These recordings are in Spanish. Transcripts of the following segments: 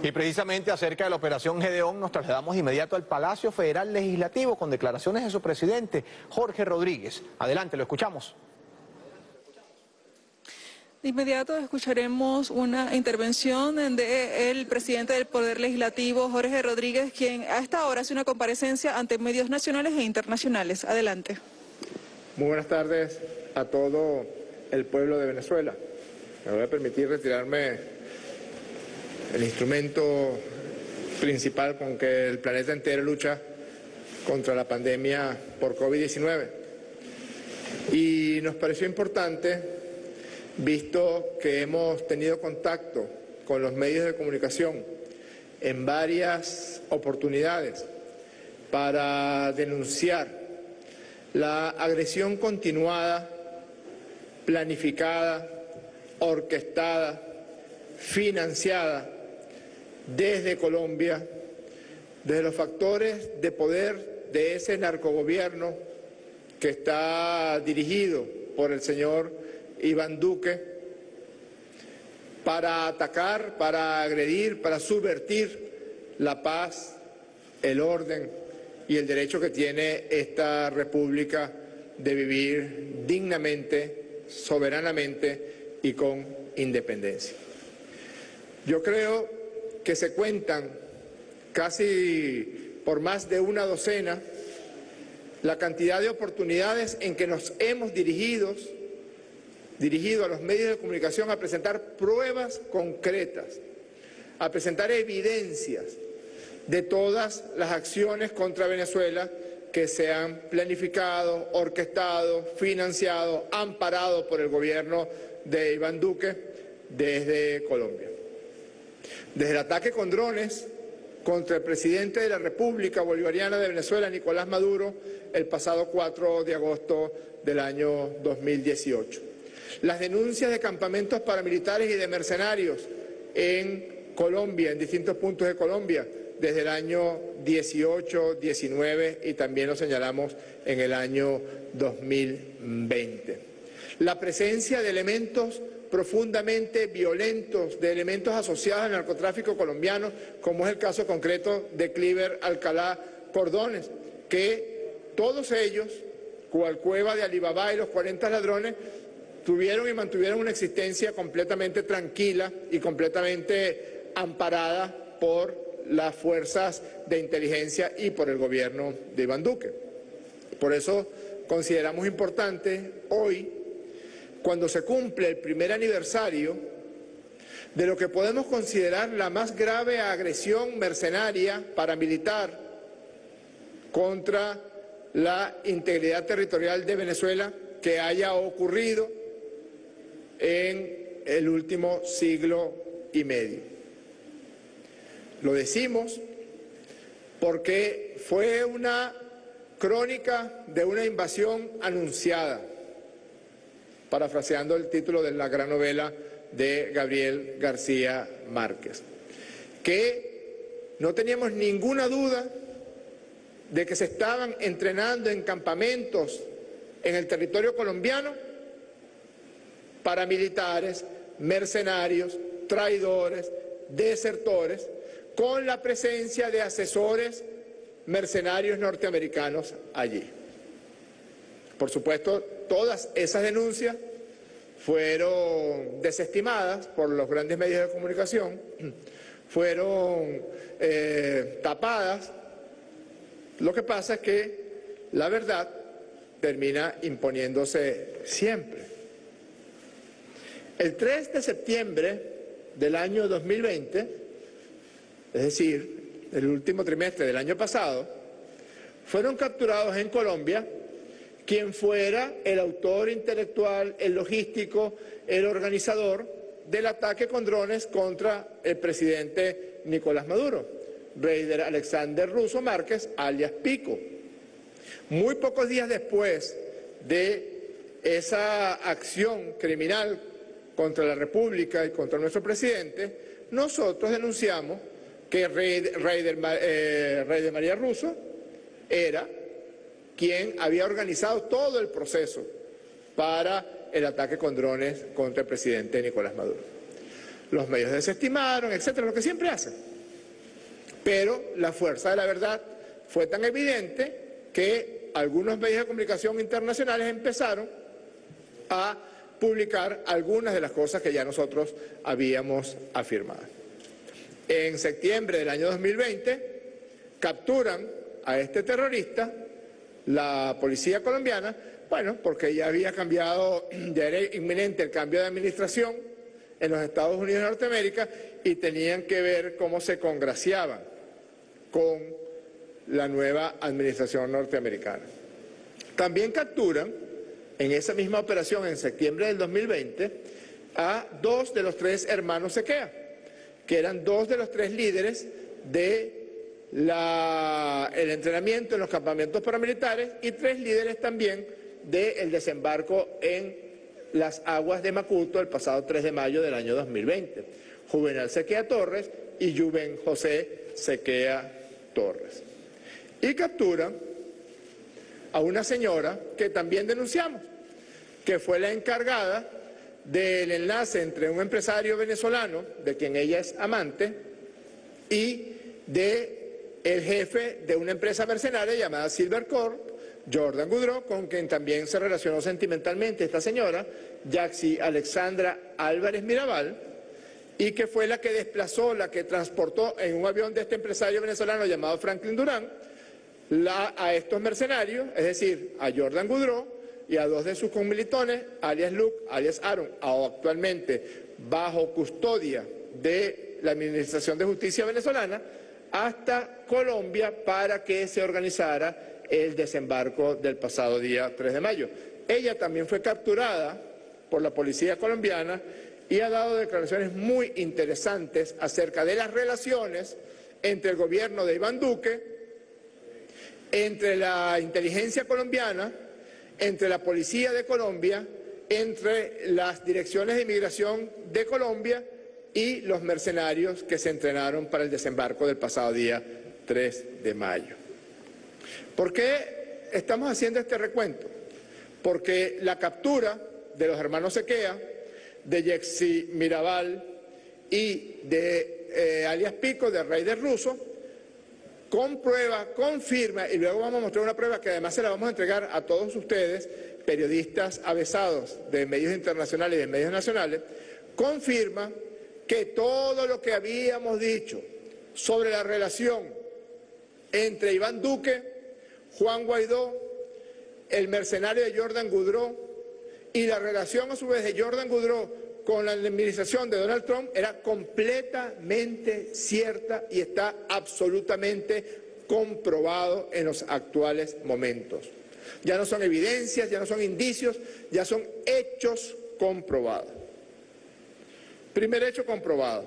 Y precisamente acerca de la operación Gedeón nos trasladamos de inmediato al Palacio Federal Legislativo con declaraciones de su presidente, Jorge Rodríguez. Adelante, lo escuchamos. De inmediato escucharemos una intervención del presidente del Poder Legislativo, Jorge Rodríguez, quien a esta hora hace una comparecencia ante medios nacionales e internacionales. Adelante. Muy buenas tardes a todo el pueblo de Venezuela. Me voy a permitir retirarme el instrumento principal con que el planeta entero lucha contra la pandemia por COVID-19. Y nos pareció importante, visto que hemos tenido contacto con los medios de comunicación en varias oportunidades para denunciar la agresión continuada, planificada, orquestada, financiada desde Colombia, desde los factores de poder de ese narcogobierno que está dirigido por el señor Iván Duque, para atacar, para agredir, para subvertir la paz, el orden y el derecho que tiene esta república de vivir dignamente, soberanamente y con independencia. Yo creo que se cuentan casi por más de una docena la cantidad de oportunidades en que nos hemos dirigido a los medios de comunicación a presentar pruebas concretas, a presentar evidencias de todas las acciones contra Venezuela que se han planificado, orquestado, financiado, amparado por el gobierno de Iván Duque desde Colombia. Desde el ataque con drones contra el presidente de la República Bolivariana de Venezuela, Nicolás Maduro, el pasado 4 de agosto del año 2018. Las denuncias de campamentos paramilitares y de mercenarios en Colombia, en distintos puntos de Colombia, desde el año 18, 19 y también lo señalamos en el año 2020. La presencia de elementos profundamente violentos, de elementos asociados al narcotráfico colombiano, como es el caso concreto de Cliver Alcalá Cordones, que todos ellos, cual cueva de Alibaba y los 40 ladrones, tuvieron y mantuvieron una existencia completamente tranquila y completamente amparada por las fuerzas de inteligencia y por el gobierno de Iván Duque. Por eso consideramos importante hoy, cuando se cumple el primer aniversario de lo que podemos considerar la más grave agresión mercenaria paramilitar contra la integridad territorial de Venezuela que haya ocurrido en el último siglo y medio. Lo decimos porque fue una crónica de una invasión anunciada, parafraseando el título de la gran novela de Gabriel García Márquez, que no teníamos ninguna duda de que se estaban entrenando en campamentos en el territorio colombiano paramilitares, mercenarios, traidores, desertores, con la presencia de asesores mercenarios norteamericanos allí. Por supuesto, todas esas denuncias fueron desestimadas por los grandes medios de comunicación, fueron tapadas. Lo que pasa es que la verdad termina imponiéndose siempre. El 3 de septiembre del año 2020, es decir, el último trimestre del año pasado, fueron capturados en Colombia quien fuera el autor intelectual, el logístico, el organizador del ataque con drones contra el presidente Nicolás Maduro, Raider Alexander Russo Márquez, alias Pico. Muy pocos días después de esa acción criminal contra la República y contra nuestro presidente, nosotros denunciamos que Raider María Russo era quien había organizado todo el proceso para el ataque con drones contra el presidente Nicolás Maduro. los medios desestimaron, etcétera, lo que siempre hacen. Pero la fuerza de la verdad fue tan evidente que algunos medios de comunicación internacionales empezaron a publicar algunas de las cosas que ya nosotros habíamos afirmado. En septiembre del año 2020 capturan a este terrorista la policía colombiana, bueno, porque ya había cambiado, ya era inminente el cambio de administración en los Estados Unidos de Norteamérica y tenían que ver cómo se congraciaban con la nueva administración norteamericana. También capturan en esa misma operación en septiembre del 2020 a 2 de los 3 hermanos Sequea, que eran 2 de los 3 líderes de el entrenamiento en los campamentos paramilitares y 3 líderes también del desembarco en las aguas de Macuto el pasado 3 de mayo del año 2020, Juvenal Sequea Torres y Juven José Sequea Torres. Y capturan a una señora que también denunciamos, que fue la encargada del enlace entre un empresario venezolano, de quien ella es amante, y el jefe de una empresa mercenaria llamada Silvercorp, Jordan Goudreau, con quien también se relacionó sentimentalmente esta señora, Yaxi Alexandra Álvarez Mirabal, y que fue la que desplazó, la que transportó en un avión de este empresario venezolano llamado Franklin Durán, a estos mercenarios, es decir, a Jordan Goudreau y a 2 de sus conmilitones, alias Luke, alias Aaron, actualmente bajo custodia de la Administración de Justicia venezolana, hasta Colombia para que se organizara el desembarco del pasado día 3 de mayo. Ella también fue capturada por la policía colombiana y ha dado declaraciones muy interesantes acerca de las relaciones entre el gobierno de Iván Duque, entre la inteligencia colombiana, entre la policía de Colombia, entre las direcciones de inmigración de Colombia y los mercenarios que se entrenaron para el desembarco del pasado día 3 de mayo. ¿Por qué estamos haciendo este recuento? Porque la captura de los hermanos Sequea, de Yaxi Mirabal y de alias Pico, de Raider Russo, comprueba, confirma, y luego vamos a mostrar una prueba que además se la vamos a entregar a todos ustedes, periodistas avesados de medios internacionales y de medios nacionales, confirma que todo lo que habíamos dicho sobre la relación entre Iván Duque, Juan Guaidó, el mercenario de Jordan Goudreau y la relación a su vez de Jordan Goudreau con la administración de Donald Trump era completamente cierta y está absolutamente comprobado en los actuales momentos. Ya no son evidencias, ya no son indicios, ya son hechos comprobados. Primer hecho comprobado.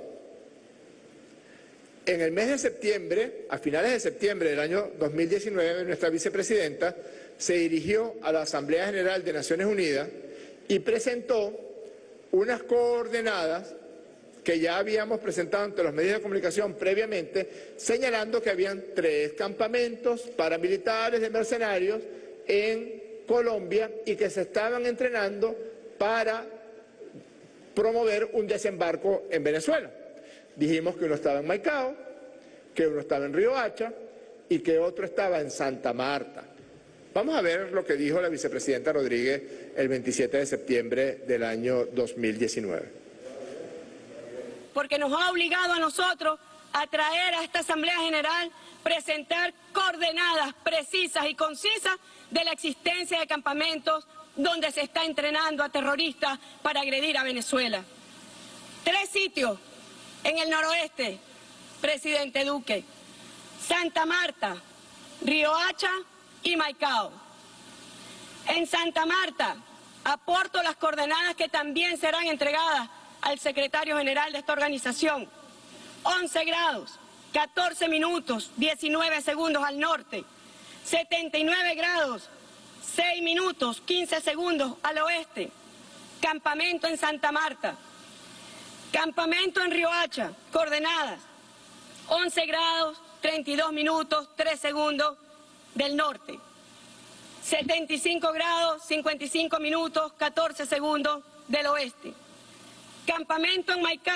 En el mes de septiembre, a finales de septiembre del año 2019, nuestra vicepresidenta se dirigió a la Asamblea General de Naciones Unidas y presentó unas coordenadas que ya habíamos presentado ante los medios de comunicación previamente, señalando que habían 3 campamentos paramilitares de mercenarios en Colombia y que se estaban entrenando para promover un desembarco en Venezuela. Dijimos que uno estaba en Maicao, que uno estaba en Riohacha y que otro estaba en Santa Marta. Vamos a ver lo que dijo la vicepresidenta Rodríguez el 27 de septiembre del año 2019. Porque nos ha obligado a nosotros a traer a esta Asamblea General, presentar coordenadas precisas y concisas de la existencia de campamentos donde se está entrenando a terroristas para agredir a Venezuela. 3 sitios en el noroeste, presidente Duque: Santa Marta, Riohacha y Maicao. En Santa Marta aporto las coordenadas que también serán entregadas al secretario general de esta organización. 11 grados, 14 minutos, 19 segundos al norte. 79 grados, 6 minutos, 15 segundos al oeste. Campamento en Santa Marta. Campamento en Riohacha, coordenadas. 11 grados, 32 minutos, 3 segundos del norte. 75 grados, 55 minutos, 14 segundos del oeste. Campamento en Maicao,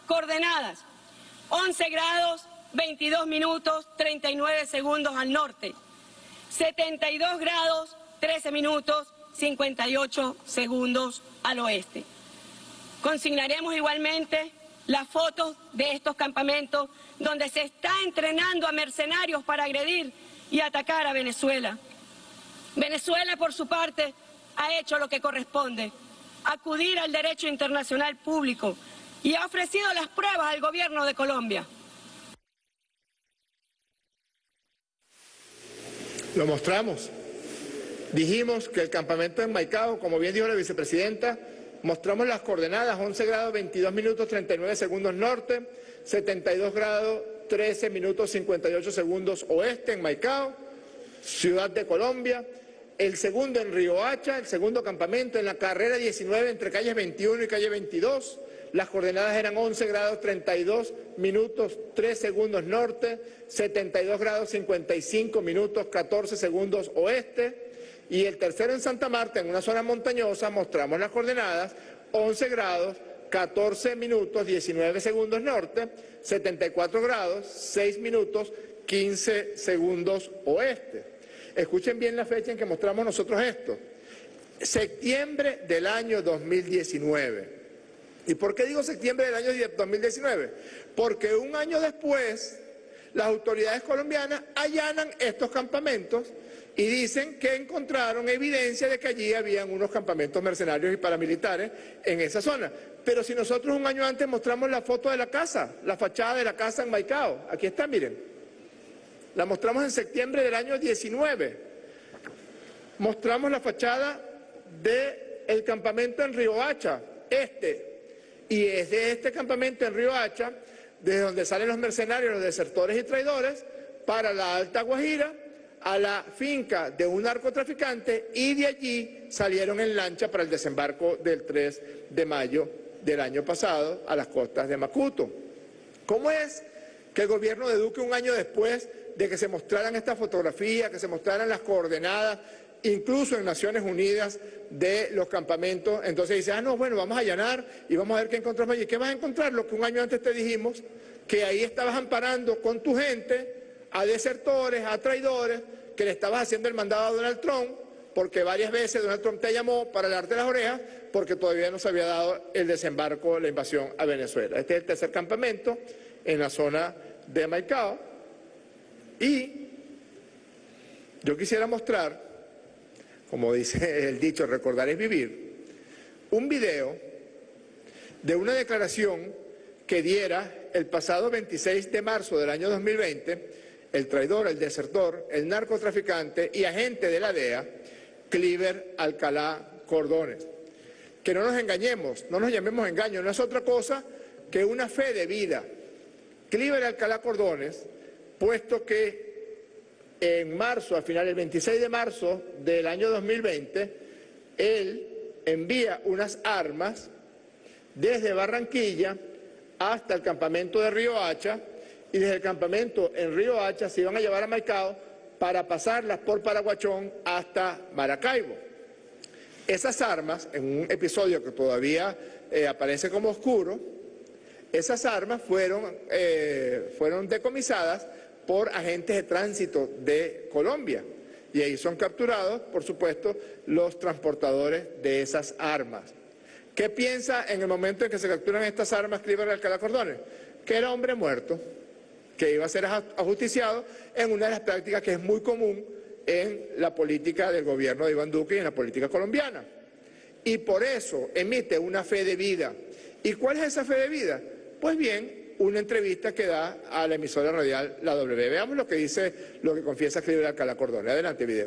coordenadas. 11 grados, 22 minutos, 39 segundos al norte. 72 grados, 13 minutos, 58 segundos al oeste. Consignaremos igualmente las fotos de estos campamentos donde se está entrenando a mercenarios para agredir y atacar a Venezuela. Venezuela, por su parte, ha hecho lo que corresponde, acudir al derecho internacional público y ha ofrecido las pruebas al gobierno de Colombia. Lo mostramos. Dijimos que el campamento en Maicao, como bien dijo la vicepresidenta, mostramos las coordenadas: 11 grados, 22 minutos, 39 segundos norte, 72 grados, 13 minutos, 58 segundos oeste en Maicao, ciudad de Colombia. El segundo en Riohacha, el segundo campamento en la carrera 19 entre calles 21 y calle 22. Las coordenadas eran 11 grados, 32 minutos, 3 segundos norte, 72 grados, 55 minutos, 14 segundos oeste. Y el tercero en Santa Marta, en una zona montañosa, mostramos las coordenadas: 11 grados, 14 minutos, 19 segundos norte, 74 grados, 6 minutos, 15 segundos oeste. Escuchen bien la fecha en que mostramos nosotros esto: septiembre del año 2019. ¿Y por qué digo septiembre del año 2019? Porque un año después las autoridades colombianas allanan estos campamentos y dicen que encontraron evidencia de que allí habían unos campamentos mercenarios y paramilitares en esa zona. Pero si nosotros un año antes mostramos la foto de la casa, la fachada de la casa en Maicao, aquí está, miren, la mostramos en septiembre del año 19. Mostramos la fachada del campamento en Riohacha, y es de este campamento en Riohacha desde donde salen los mercenarios, los desertores y traidores, para la Alta Guajira, a la finca de un narcotraficante, y de allí salieron en lancha para el desembarco del 3 de mayo del año pasado a las costas de Macuto. ¿Cómo es que el gobierno de Duque, un año después de que se mostraran estas fotografías, que se mostraran las coordenadas, incluso en Naciones Unidas, de los campamentos, entonces dice, no, bueno, vamos a allanar y vamos a ver qué encontramos allí? ¿Qué vas a encontrar? Lo que un año antes te dijimos, que ahí estabas amparando con tu gente a desertores, a traidores, que le estabas haciendo el mandado a Donald Trump, porque varias veces Donald Trump te llamó para darte las orejas, porque todavía no se había dado el desembarco, la invasión a Venezuela. Este es el tercer campamento en la zona de Maicao, y yo quisiera mostrar, como dice el dicho, recordar es vivir, un video de una declaración que diera el pasado 26 de marzo del año 2020 el traidor, el desertor, el narcotraficante y agente de la DEA, Cliver Alcalá Cordones. Que no nos engañemos, no nos llamemos engaño, no es otra cosa que una fe de vida. Cliver Alcalá Cordones, puesto que en marzo, al final, el 26 de marzo del año 2020, él envía unas armas desde Barranquilla hasta el campamento de Riohacha, y desde el campamento en Riohacha se iban a llevar a Maicao para pasarlas por Paraguachón hasta Maracaibo. Esas armas, en un episodio que todavía aparece como oscuro, esas armas fueron decomisadas por agentes de tránsito de Colombia, y ahí son capturados, por supuesto, los transportadores de esas armas. ¿Qué piensa en el momento en que se capturan estas armas Cliver Alcalá Cordones? Que era hombre muerto, que iba a ser ajusticiado en una de las prácticas que es muy común en la política del gobierno de Iván Duque y en la política colombiana. Y por eso emite una fe de vida. ¿Y cuál es esa fe de vida? Pues bien, una entrevista que da a la emisora radial La W. Veamos lo que dice, lo que confiesa Cliver Alcalá Cordones. Adelante, video.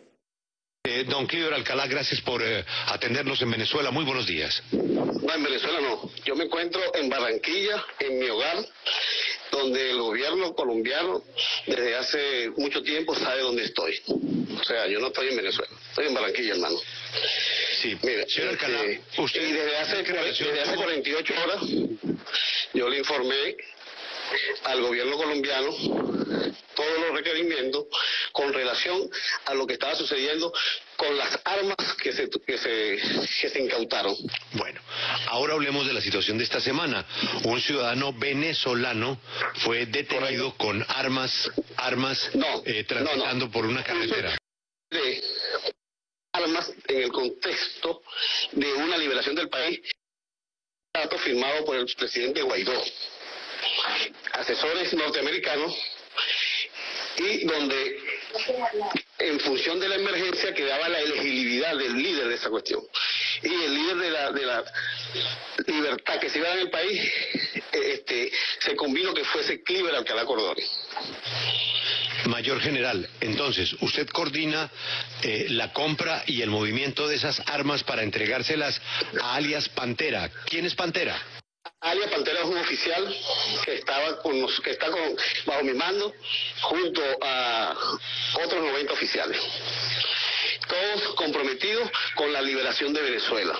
Don Cliver Alcalá, gracias por atendernos en Venezuela. Muy buenos días. No, en Venezuela no. Yo me encuentro en Barranquilla, en mi hogar, donde el gobierno colombiano desde hace mucho tiempo sabe dónde estoy. O sea, yo no estoy en Venezuela, estoy en Barranquilla, hermano. Sí, mira, señor Alcalá, usted... Y desde hace 48 horas yo le informé al gobierno colombiano todos los requerimientos con relación a lo que estaba sucediendo con las armas que se incautaron. Bueno, ahora hablemos de la situación de esta semana. Un ciudadano venezolano fue detenido con armas transitando por una carretera. De armas en el contexto de una liberación del país, dato firmado por el presidente Guaidó, asesores norteamericanos, y donde en función de la emergencia quedaba la elegibilidad del líder de esa cuestión. Y el líder de la libertad que se iba a dar en el país, se convino que fuese Cliver Alcalá Cordone. Mayor general, entonces, usted coordina la compra y el movimiento de esas armas para entregárselas a alias Pantera. ¿Quién es Pantera? Alias Pantera es un oficial que está bajo mi mando, junto a otros 90 oficiales. Todos comprometidos con la liberación de Venezuela.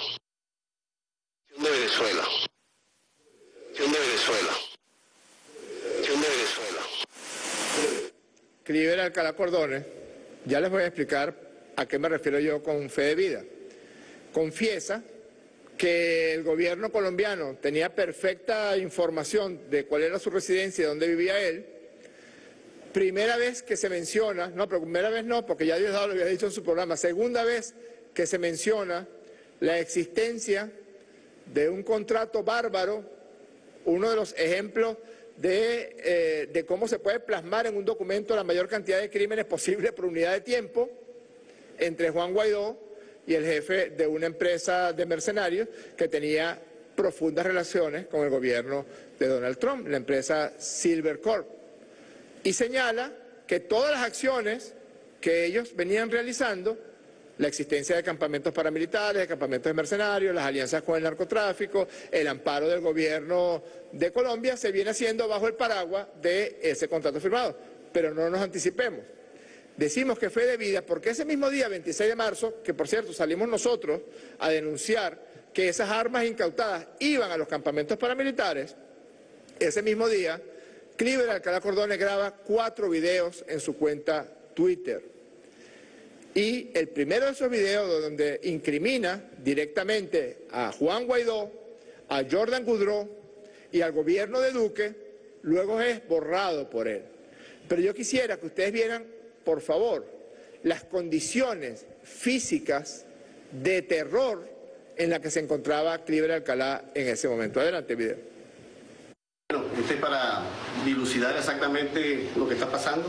Cliver Alcalá Cordone, ya les voy a explicar a qué me refiero yo con fe de vida. Confiesa que el gobierno colombiano tenía perfecta información de cuál era su residencia y dónde vivía él. Primera vez que se menciona, no, pero primera vez no, porque ya Diosdado lo había dicho en su programa, segunda vez que se menciona la existencia de un contrato bárbaro, uno de los ejemplos de cómo se puede plasmar en un documento la mayor cantidad de crímenes posible por unidad de tiempo, entre Juan Guaidó y el jefe de una empresa de mercenarios que tenía profundas relaciones con el gobierno de Donald Trump, la empresa Silvercorp. Y señala que todas las acciones que ellos venían realizando, la existencia de campamentos paramilitares, de campamentos de mercenarios, las alianzas con el narcotráfico, el amparo del gobierno de Colombia, se viene haciendo bajo el paraguas de ese contrato firmado. Pero no nos anticipemos. Decimos que fue debida porque ese mismo día, 26 de marzo, que por cierto salimos nosotros a denunciar que esas armas incautadas iban a los campamentos paramilitares, ese mismo día, Cliver Alcalá Cordone graba 4 videos en su cuenta Twitter. Y el primero de esos videos, donde incrimina directamente a Juan Guaidó, a Jordan Goudreau y al gobierno de Duque, luego es borrado por él. Pero yo quisiera que ustedes vieran, por favor, las condiciones físicas de terror en las que se encontraba Cliver Alcalá en ese momento. Adelante, video. Bueno, este es para dilucidar exactamente lo que está pasando.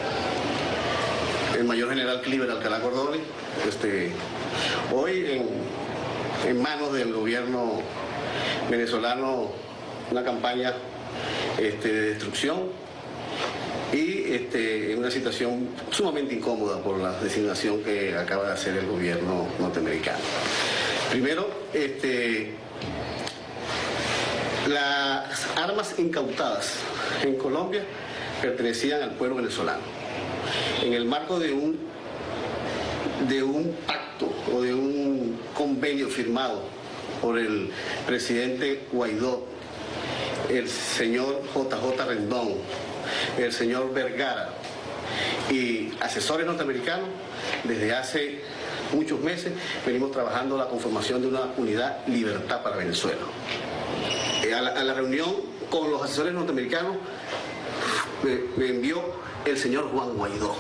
El mayor general Cliver Alcalá Cordone, hoy en manos del gobierno venezolano, una campaña de destrucción y en una situación sumamente incómoda por la designación que acaba de hacer el gobierno norteamericano. Primero, las armas incautadas en Colombia pertenecían al pueblo venezolano. En el marco de un pacto o de un convenio firmado por el presidente Guaidó, el señor JJ Rendón, el señor Vergara y asesores norteamericanos, desde hace muchos meses venimos trabajando la conformación de una unidad Libertad para Venezuela. A la reunión con los asesores norteamericanos me envió el señor Juan Guaidó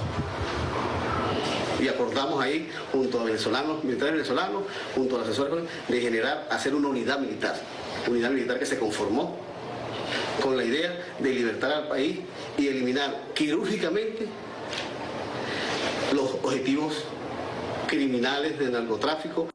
y acordamos ahí junto a militares venezolanos, junto a los asesores, de hacer una unidad militar que se conformó con la idea de libertar al país y eliminar quirúrgicamente los objetivos criminales del narcotráfico.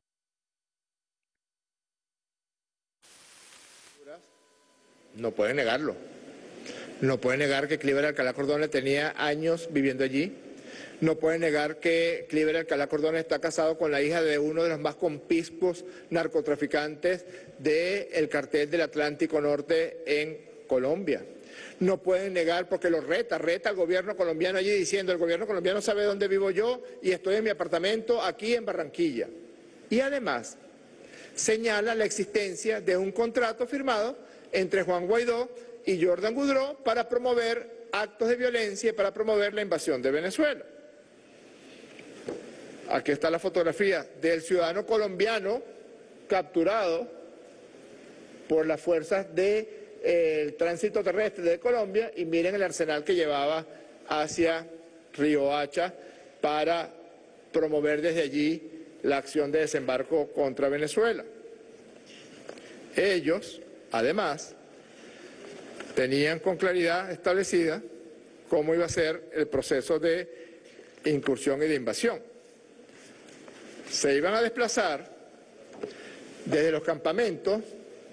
No puede negarlo. No puede negar que Cliver Alcalá Cordone tenía años viviendo allí. No puede negar que Cliver Alcalá Cordone está casado con la hija de uno de los más conspicuos narcotraficantes del cartel del Atlántico Norte en Colombia. No pueden negar porque lo reta al gobierno colombiano allí diciendo: el gobierno colombiano sabe dónde vivo yo y estoy en mi apartamento aquí en Barranquilla. Y además señala la existencia de un contrato firmado entre Juan Guaidó y Jordan Goudreau para promover actos de violencia y para promover la invasión de Venezuela. Aquí está la fotografía del ciudadano colombiano capturado por las fuerzas del tránsito terrestre de Colombia, y miren el arsenal que llevaba hacia Riohacha para promover desde allí la acción de desembarco contra Venezuela. Ellos, además, tenían con claridad establecida cómo iba a ser el proceso de incursión y de invasión. Se iban a desplazar desde los campamentos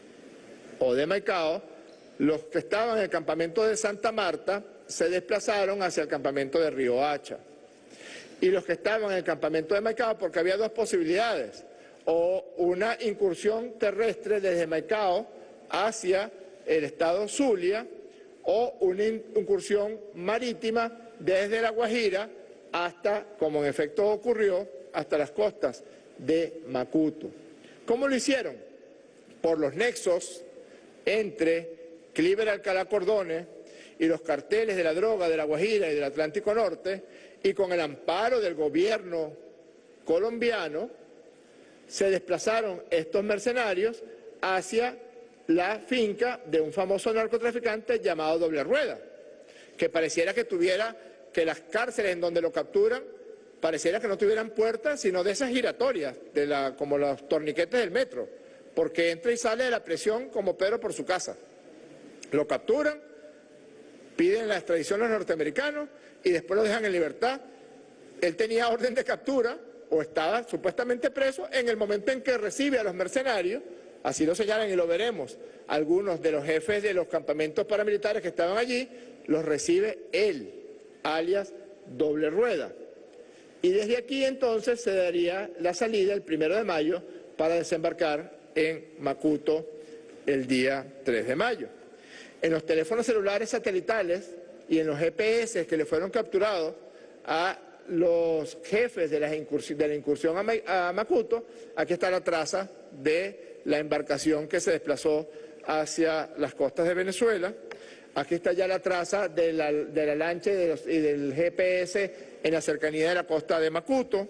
o de Maicao. Los que estaban en el campamento de Santa Marta se desplazaron hacia el campamento de Riohacha. Y los que estaban en el campamento de Maicao, porque había dos posibilidades: o una incursión terrestre desde Maicao hacia el estado Zulia, o una incursión marítima desde La Guajira hasta, como en efecto ocurrió, hasta las costas de Macuto. ¿Cómo lo hicieron? Por los nexos entre Clíver Alcalá Cordones y los carteles de la droga de La Guajira y del Atlántico Norte, y con el amparo del gobierno colombiano, se desplazaron estos mercenarios hacia la finca de un famoso narcotraficante llamado Doble Rueda, que pareciera que las cárceles en donde lo capturan, pareciera que no tuvieran puertas, sino de esas giratorias, como los torniquetes del metro, porque entra y sale de la prisión como Pedro por su casa. Lo capturan, piden la extradición a los norteamericanos y después lo dejan en libertad. Él tenía orden de captura, o estaba supuestamente preso, en el momento en que recibe a los mercenarios, así lo señalan y lo veremos, algunos de los jefes de los campamentos paramilitares que estaban allí, los recibe él, alias Doble Rueda. Y desde aquí entonces se daría la salida el 1 de mayo para desembarcar en Macuto el día 3 de mayo. En los teléfonos celulares satelitales y en los GPS que le fueron capturados a los jefes de la incursión a Macuto, aquí está la traza de la embarcación que se desplazó hacia las costas de Venezuela. Aquí está ya la traza de la lancha y del GPS en la cercanía de la costa de Macuto.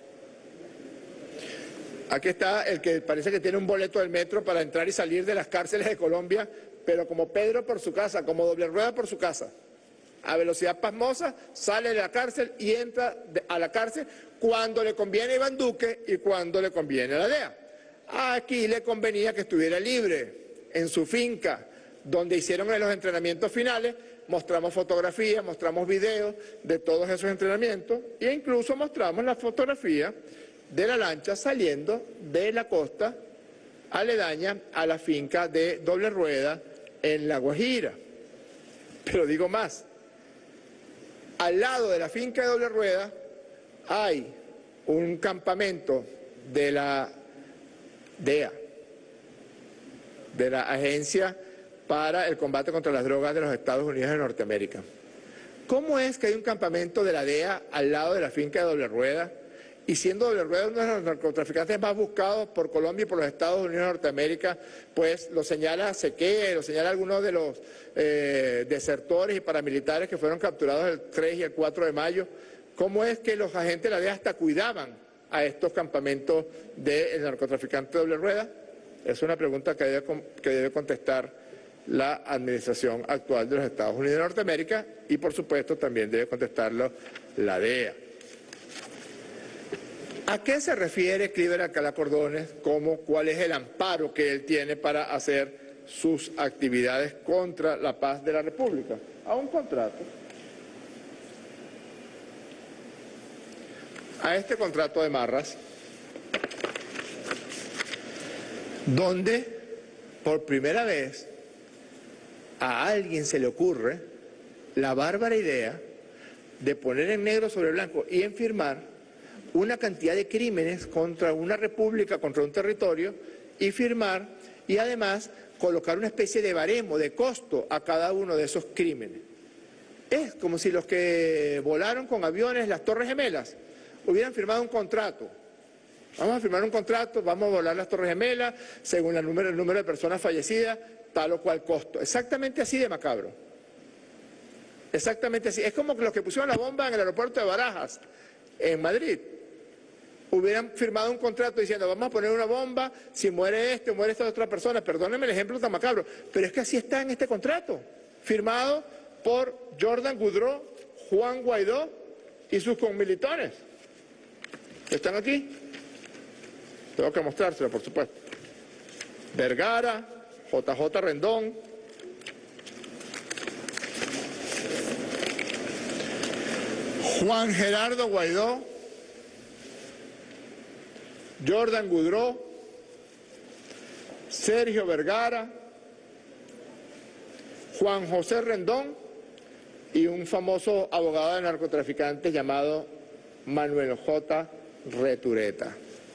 Aquí está el que parece que tiene un boleto del metro para entrar y salir de las cárceles de Colombia, pero como Pedro por su casa, como Doble Rueda por su casa. A velocidad pasmosa, sale de la cárcel y entra a la cárcel cuando le conviene a Iván Duque y cuando le conviene a la DEA. Aquí le convenía que estuviera libre, en su finca, donde hicieron los entrenamientos finales. Mostramos fotografías, mostramos videos de todos esos entrenamientos e incluso mostramos la fotografía de la lancha saliendo de la costa aledaña a la finca de Doble Rueda en La Guajira. Pero digo más, al lado de la finca de Doble Rueda hay un campamento de la DEA, de la Agencia para el Combate contra las Drogas de los Estados Unidos de Norteamérica. ¿Cómo es que hay un campamento de la DEA al lado de la finca de Doble Rueda? Y siendo Doble Rueda uno de los narcotraficantes más buscados por Colombia y por los Estados Unidos de Norteamérica, pues lo señala Sequé, lo señala algunos de los desertores y paramilitares que fueron capturados el 3 y el 4 de mayo. ¿Cómo es que los agentes de la DEA hasta cuidaban a estos campamentos del narcotraficante Doble Rueda? Es una pregunta que debe contestar la administración actual de los Estados Unidos de Norteamérica y, por supuesto, también debe contestarlo la DEA. ¿A qué se refiere Clíver Alcalá Cordones? ¿Cuál es el amparo que él tiene para hacer sus actividades contra la paz de la República? A un contrato. A este contrato de Marras, donde por primera vez a alguien se le ocurre la bárbara idea de poner en negro sobre blanco y en firmar una cantidad de crímenes contra una república, contra un territorio, y firmar y además colocar una especie de baremo, de costo a cada uno de esos crímenes. Es como si los que volaron con aviones las Torres Gemelas hubieran firmado un contrato. Vamos a firmar un contrato, vamos a volar las Torres Gemelas, según el número de personas fallecidas, tal o cual costo. Exactamente así de macabro. Exactamente así. Es como los que pusieron la bomba en el aeropuerto de Barajas, en Madrid. hubieran firmado un contrato diciendo vamos a poner una bomba, si muere este o muere esta otra persona, perdónenme el ejemplo tan macabro, pero es que así está en este contrato, firmado por Jordan Goudreau, Juan Guaidó y sus conmilitones. ¿Están aquí? Tengo que mostrárselo, por supuesto. Vergara, JJ Rendón, Juan Gerardo Guaidó, Jordan Goudreau, Sergio Vergara, Juan José Rendón y un famoso abogado de narcotraficantes llamado Manuel J. Retureta.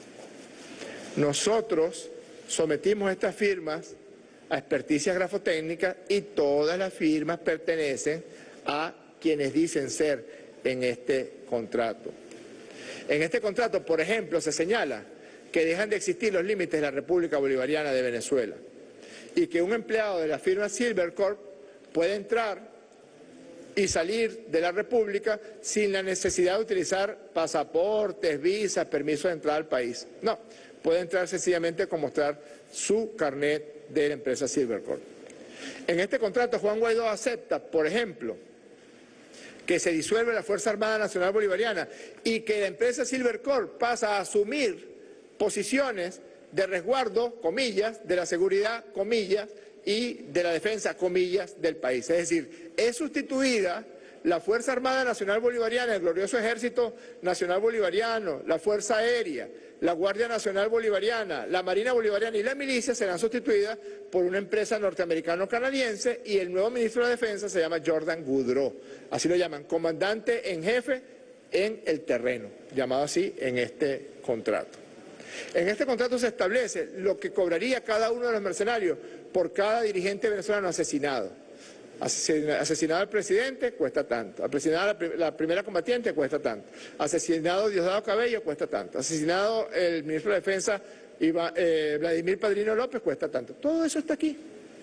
Nosotros sometimos estas firmas a experticia grafotécnica y todas las firmas pertenecen a quienes dicen ser en este contrato. En este contrato, por ejemplo, se señala que dejan de existir los límites de la República Bolivariana de Venezuela y que un empleado de la firma Silvercorp puede entrar y salir de la República sin la necesidad de utilizar pasaportes, visas, permisos de entrada al país. No, puede entrar sencillamente con mostrar su carnet de la empresa Silvercorp. En este contrato, Juan Guaidó acepta, por ejemplo, que se disuelve la Fuerza Armada Nacional Bolivariana y que la empresa Silvercorp pasa a asumir posiciones de resguardo, comillas, de la seguridad, comillas, y de la defensa, comillas, del país. Es decir, es sustituida la Fuerza Armada Nacional Bolivariana, el glorioso Ejército Nacional Bolivariano, la Fuerza Aérea, la Guardia Nacional Bolivariana, la Marina Bolivariana y la milicia serán sustituidas por una empresa norteamericano-canadiense y el nuevo ministro de Defensa se llama Jordan Goudreau. Así lo llaman, comandante en jefe en el terreno, llamado así en este contrato. En este contrato se establece lo que cobraría cada uno de los mercenarios por cada dirigente venezolano asesinado. Asesinado al presidente cuesta tanto, asesinado a la primera combatiente cuesta tanto, asesinado Diosdado Cabello cuesta tanto, asesinado el ministro de Defensa Vladimir Padrino López cuesta tanto. Todo eso está aquí.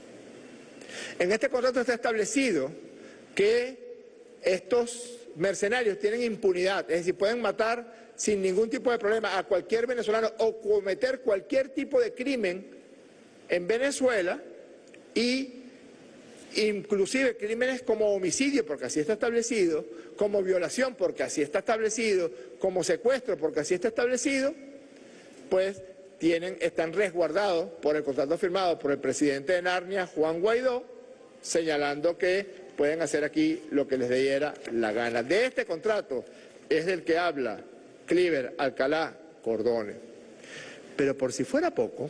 En este contrato está establecido que estos mercenarios tienen impunidad, es decir, pueden matar sin ningún tipo de problema a cualquier venezolano o cometer cualquier tipo de crimen en Venezuela y inclusive crímenes como homicidio, porque así está establecido, como violación, porque así está establecido, como secuestro, porque así está establecido, pues están resguardados por el contrato firmado por el presidente de Narnia, Juan Guaidó, señalando que pueden hacer aquí lo que les diera la gana. De este contrato es del que habla Cliver Alcalá Cordone. Pero por si fuera poco,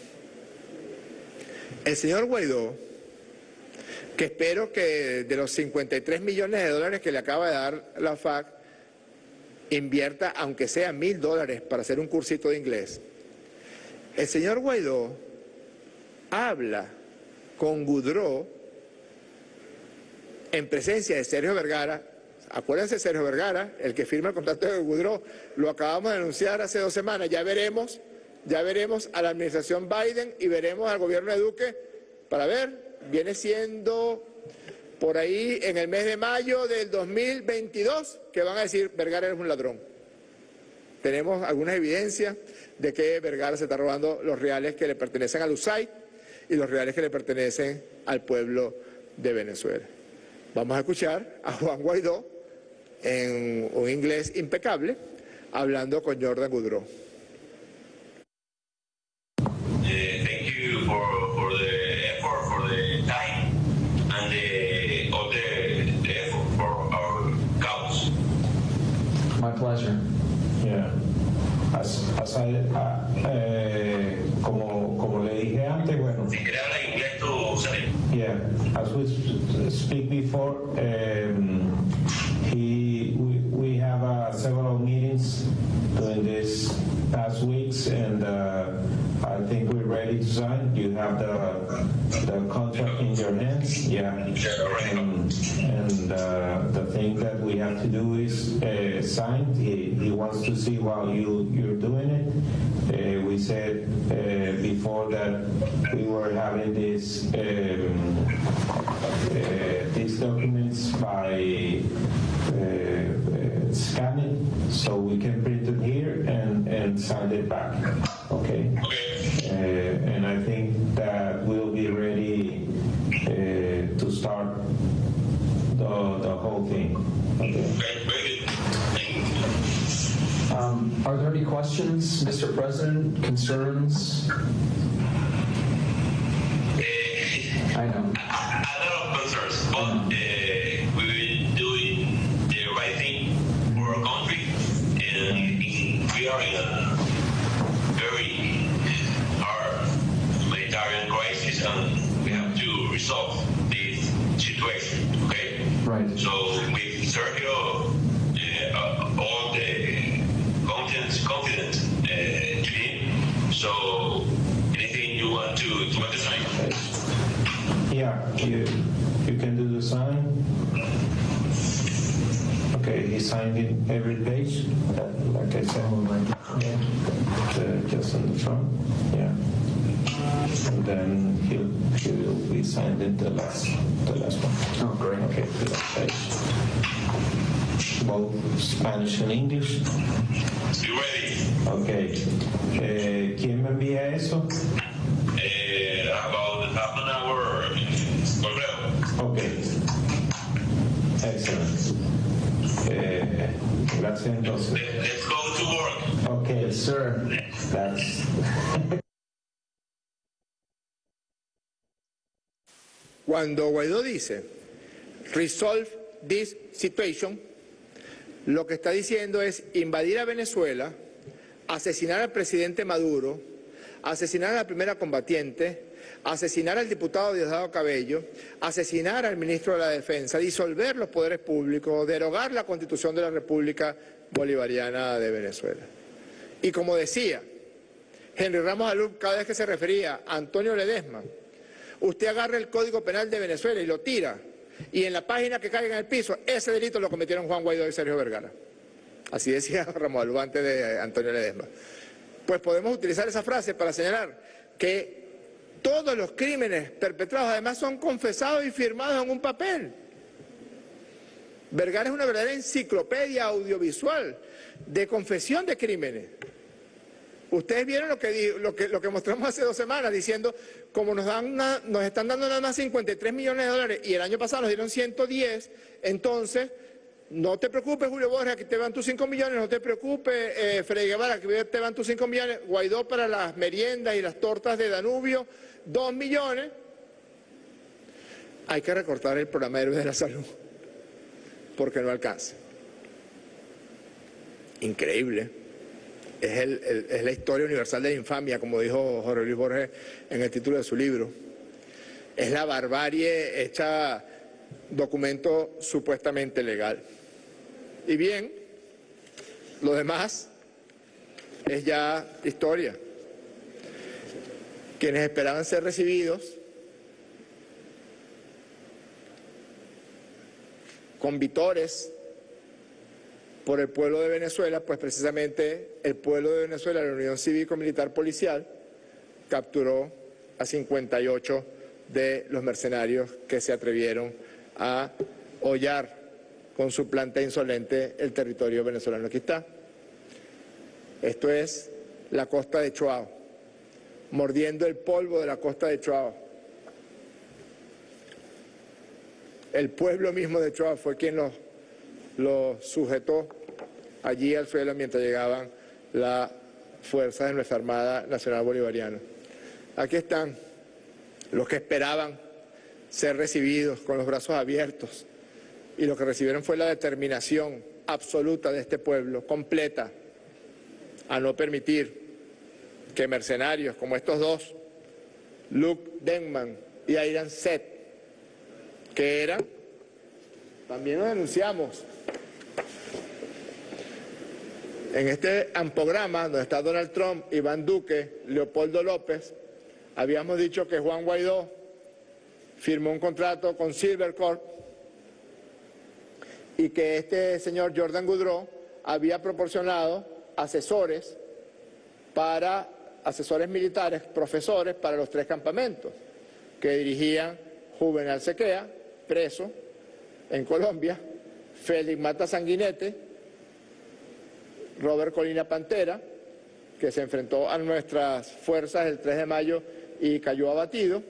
el señor Guaidó, que espero que de los 53 millones de dólares que le acaba de dar la FAC, invierta aunque sea $1.000 para hacer un cursito de inglés. El señor Guaidó habla con Goudreau en presencia de Sergio Vergara. Acuérdense de Sergio Vergara, el que firma el contrato de Goudreau, lo acabamos de anunciar hace 2 semanas. Ya veremos a la administración Biden y veremos al gobierno de Duque para ver. Viene siendo por ahí en el mes de mayo del 2022 que van a decir Vergara es un ladrón. Tenemos algunas evidencias de que Vergara se está robando los reales que le pertenecen al USAID y los reales que le pertenecen al pueblo de Venezuela. Vamos a escuchar a Juan Guaidó en un inglés impecable hablando con Jordan Goudreau. Thank you for the effort, for the time, and the effort for our cause. My pleasure. Yeah. Como le dije antes, bueno. Si quieres hablar inglés, tú sabes. Yeah. As we speak before, we have several meetings during these past weeks, and I think we're ready to sign. You have the contract in your hands, yeah. And the thing that we have to do is sign. He wants to see while you're doing it. We said before that we were having these documents by scanning, so we can print it here and and send it back. Okay. And I think that we'll be ready to start the whole thing. Okay. Are there any questions, Mr. President? Concerns? I know. A lot of concerns, but we will do the right thing for our country, and we are in a very hard humanitarian crisis, and we have to resolve this situation. Okay. Right. So with Sergio, all the confident to him. So anything you want to sign? Yeah, you can do the sign. Okay, he signed in every page, like I said, just on the front. Yeah, and then he'll be signed in the last one. Oh, great. Okay, the last page. Both Spanish and English. You ready? Okay. ¿Quién me envía eso? About half an hour. Okay. Excellent. Gracias entonces. Let's go to work. Okay. Yes, sir. That's... Cuando Guaidó dice resolve this situation, lo que está diciendo es invadir a Venezuela, asesinar al presidente Maduro, asesinar a la primera combatiente, asesinar al diputado Diosdado Cabello, asesinar al ministro de la Defensa, disolver los poderes públicos, derogar la Constitución de la República Bolivariana de Venezuela. Y como decía Henry Ramos Alup cada vez que se refería a Antonio Ledesma, usted agarra el Código Penal de Venezuela y lo tira, y en la página que caiga en el piso, ese delito lo cometieron Juan Guaidó y Sergio Vergara. Así decía Ramos Alup antes de Antonio Ledesma. Pues podemos utilizar esa frase para señalar que todos los crímenes perpetrados además son confesados y firmados en un papel. Vergara es una verdadera enciclopedia audiovisual de confesión de crímenes. Ustedes vieron lo que mostramos hace 2 semanas diciendo como nos están dando nada más 53 millones de dólares y el año pasado nos dieron 110, entonces no te preocupes Julio Borges, aquí te van tus 5 millones, no te preocupes Freddy Guevara, aquí te van tus 5 millones, Guaidó para las meriendas y las tortas de Danubio, 2 millones. Hay que recortar el programa de Héroes de la Salud porque no alcanza. Increíble. Es la historia universal de la infamia, como dijo Jorge Luis Borges en el título de su libro. Es la barbarie hecha documento supuestamente legal. Y bien, lo demás es ya historia. Quienes esperaban ser recibidos con vítores por el pueblo de Venezuela, pues precisamente el pueblo de Venezuela, la Unión Cívico-Militar Policial, capturó a 58 de los mercenarios que se atrevieron a hollar con su planta insolente el territorio venezolano. Aquí está. Esto es la costa de Choao, mordiendo el polvo de la costa de Choao. El pueblo mismo de Choao fue quien lo sujetó allí al suelo mientras llegaban las fuerzas de nuestra Armada Nacional Bolivariana. Aquí están los que esperaban ser recibidos con los brazos abiertos y lo que recibieron fue la determinación absoluta de este pueblo, completa, a no permitir que mercenarios como estos dos, Luke Denman y Ayran Set, que eran, también lo denunciamos, en este ampograma donde está Donald Trump, Iván Duque, Leopoldo López, habíamos dicho que Juan Guaidó firmó un contrato con Silvercorp y que este señor Jordan Goudreau había proporcionado asesores militares, profesores para los 3 campamentos que dirigían Juvenal Sequea, preso en Colombia, Félix Mata Sanguinete, Robert Colina Pantera que se enfrentó a nuestras fuerzas el 3 de mayo y cayó abatido.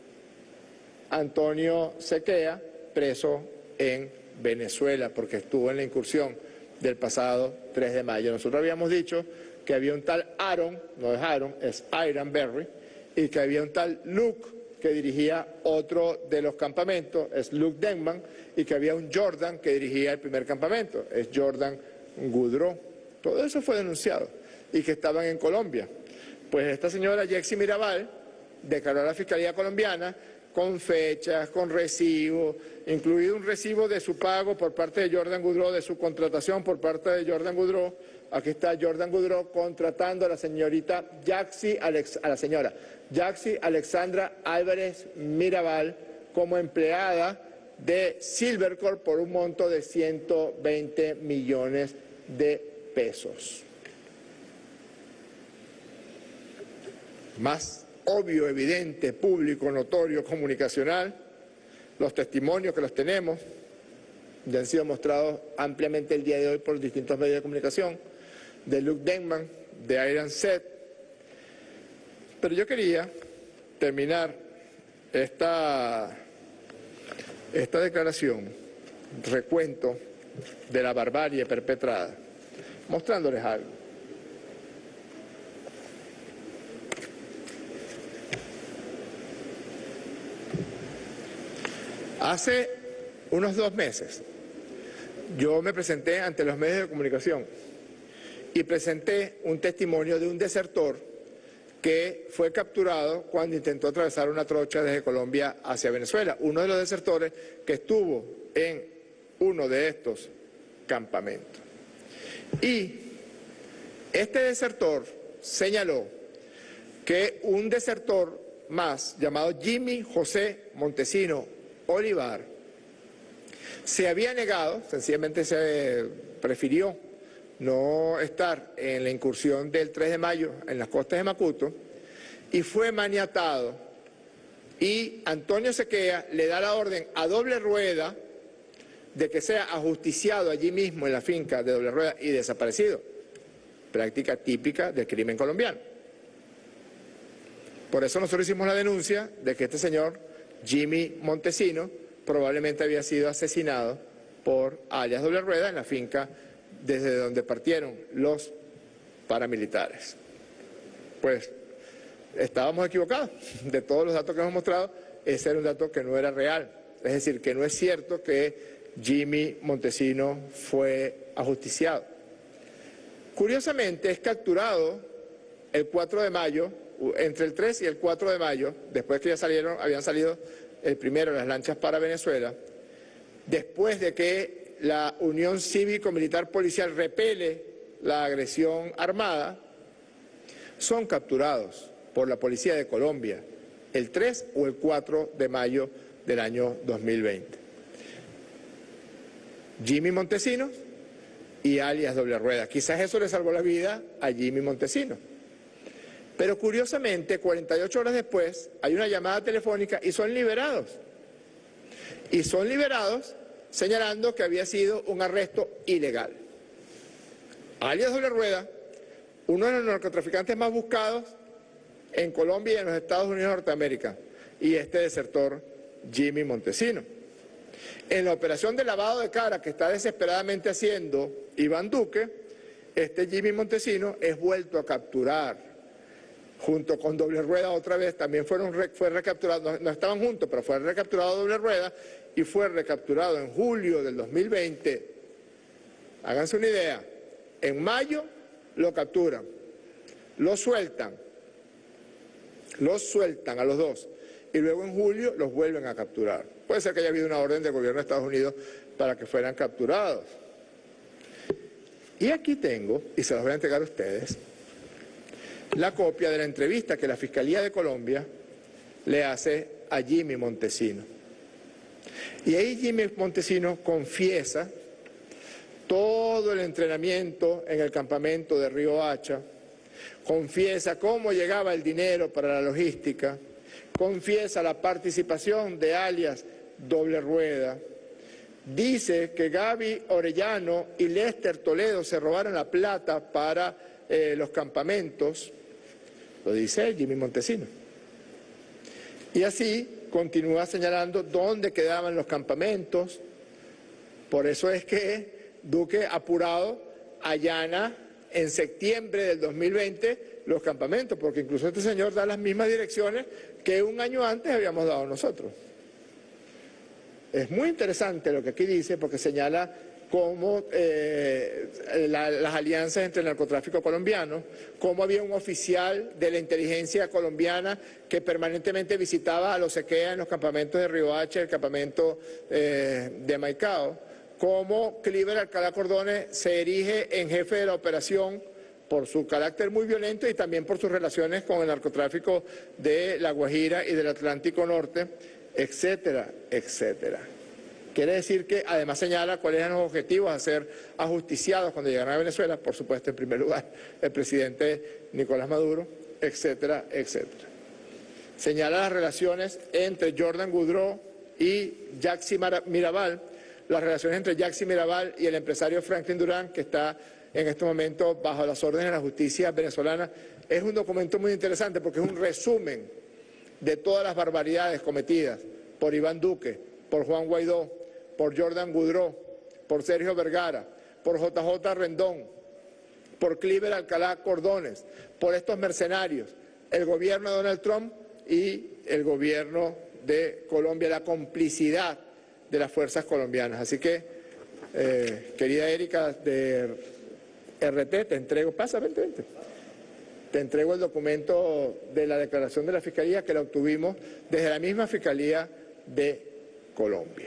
Antonio Sequea, preso en Venezuela, porque estuvo en la incursión del pasado 3 de mayo. Nosotros habíamos dicho que había un tal Aaron, no es Aaron, es Iron Berry, y que había un tal Luke que dirigía otro de los campamentos, es Luke Denman, y que había un Jordan que dirigía el primer campamento, es Jordan Goudreau. Todo eso fue denunciado, y que estaban en Colombia. Pues esta señora Yexi Mirabal declaró a la Fiscalía colombiana con fechas, con recibo, incluido un recibo de su pago por parte de Jordan Goudreau, de su contratación por parte de Jordan Goudreau. Aquí está Jordan Goudreau contratando a la señorita Yaxi Alexandra Álvarez Mirabal como empleada de Silvercorp por un monto de 120 millones de pesos. Más obvio, evidente, público, notorio, comunicacional, los testimonios que los tenemos, ya han sido mostrados ampliamente el día de hoy por distintos medios de comunicación, de Luke Denman, de Iron Set. Pero yo quería terminar esta declaración, recuento de la barbarie perpetrada, mostrándoles algo. Hace unos 2 meses yo me presenté ante los medios de comunicación y presenté un testimonio de un desertor que fue capturado cuando intentó atravesar una trocha desde Colombia hacia Venezuela. Uno de los desertores que estuvo en uno de estos campamentos. Y este desertor señaló que un desertor más llamado Jimmy José Montesino Olivar se había negado, sencillamente se prefirió no estar en la incursión del 3 de mayo en las costas de Macuto y fue maniatado, y Antonio Sequea le da la orden a Doble Rueda de que sea ajusticiado allí mismo en la finca de Doble Rueda y desaparecido, práctica típica del crimen colombiano. Por eso nosotros hicimos la denuncia de que este señor Jimmy Montesino probablemente había sido asesinado por alias Doble Rueda en la finca desde donde partieron los paramilitares. Pues estábamos equivocados. De todos los datos que hemos mostrado, ese era un dato que no era real. Es decir, que no es cierto que Jimmy Montesino fue ajusticiado. Curiosamente, es capturado el 4 de mayo, entre el 3 y el 4 de mayo, después que ya habían salido el primero las lanchas para Venezuela, después de que la Unión Cívico-Militar Policial repele la agresión armada, son capturados por la Policía de Colombia el 3 o el 4 de mayo del año 2020. Jimmy Montesino y alias Doble Rueda. Quizás eso le salvó la vida a Jimmy Montesino. Pero curiosamente, 48 horas después, hay una llamada telefónica y son liberados. Y son liberados señalando que había sido un arresto ilegal. Alias Doble Rueda, uno de los narcotraficantes más buscados en Colombia y en los Estados Unidos de Norteamérica, y este desertor Jimmy Montesino. En la operación de lavado de cara que está desesperadamente haciendo Iván Duque, este Jimmy Montesino es vuelto a capturar, junto con Doble Rueda otra vez, también fue recapturado, no estaban juntos, pero fue recapturado Doble Rueda y fue recapturado en julio del 2020. Háganse una idea, en mayo lo capturan, lo sueltan a los dos y luego en julio los vuelven a capturar. Puede ser que haya habido una orden del gobierno de Estados Unidos para que fueran capturados. Y aquí tengo, y se los voy a entregar a ustedes, la copia de la entrevista que la Fiscalía de Colombia le hace a Jimmy Montesino. Y ahí Jimmy Montesino confiesa todo el entrenamiento en el campamento de Río Hacha, confiesa cómo llegaba el dinero para la logística, confiesa la participación de alias Doble Rueda, dice que Gaby Orellano y Lester Toledo se robaron la plata para los campamentos, lo dice Jimmy Montesino. Y así continúa señalando dónde quedaban los campamentos. Por eso es que Duque, apurado, allana en septiembre del 2020 los campamentos, porque incluso este señor da las mismas direcciones que un año antes habíamos dado nosotros. Es muy interesante lo que aquí dice, porque señala cómo las alianzas entre el narcotráfico colombiano, cómo había un oficial de la inteligencia colombiana que permanentemente visitaba a los Equea en los campamentos de Riohacha, el campamento de Maicao, cómo Cliver Alcalá Cordones se erige en jefe de la operación por su carácter muy violento y también por sus relaciones con el narcotráfico de La Guajira y del Atlántico Norte, etcétera, etcétera. Quiere decir que además señala cuáles eran los objetivos a ser ajusticiados cuando llegaron a Venezuela, por supuesto, en primer lugar, el presidente Nicolás Maduro, etcétera, etcétera. Señala las relaciones entre Jordan Goudreau y Yaxi Mirabal, las relaciones entre Yaxi Mirabal y el empresario Franklin Durán, que está en este momento bajo las órdenes de la justicia venezolana. Es un documento muy interesante porque es un resumen de todas las barbaridades cometidas por Iván Duque, por Juan Guaidó, por Jordan Goudreau, por Sergio Vergara, por JJ Rendón, por Cliver Alcalá Cordones, por estos mercenarios, el gobierno de Donald Trump y el gobierno de Colombia, la complicidad de las fuerzas colombianas. Así que, querida Erika de RT, te entrego, vente. Te entrego el documento de la declaración de la Fiscalía que la obtuvimos desde la misma Fiscalía de Colombia.